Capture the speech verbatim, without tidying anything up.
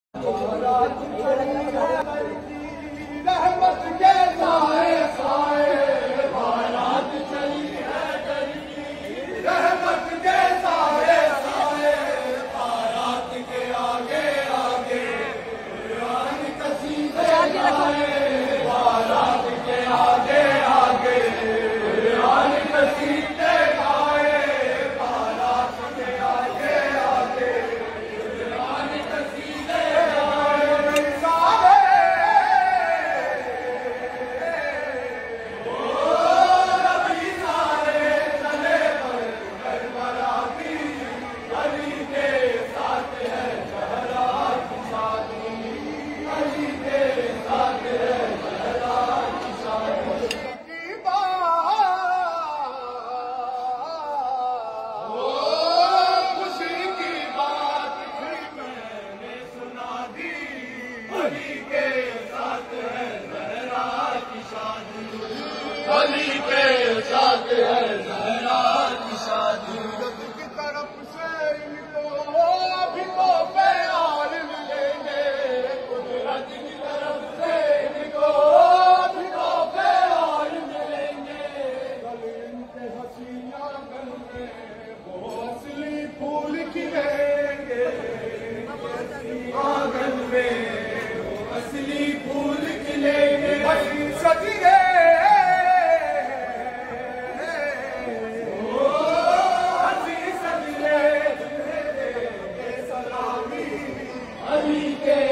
रहमत के साए साए बारात चली है दरदी, रहमत के साए साए बारात के आगे आगे कुरान कसीदे गाए, बारात के आगे आगे कुरान कसीदे गाए, बारात के आगे आगे कुरान कसीदे गाए। सारे अली के साथ है ज़हरा की शादी, रब की तरफ से इनको भी तो प्यार मिलेंगे, कुदरत की तरफ से इनको भी तो प्यार मिलेंगे। कल इनके हसीना गल में वो असली फूल खिलेंगे, आंगन में वो असली फूल खिलेंगे। हसी सदिए अली के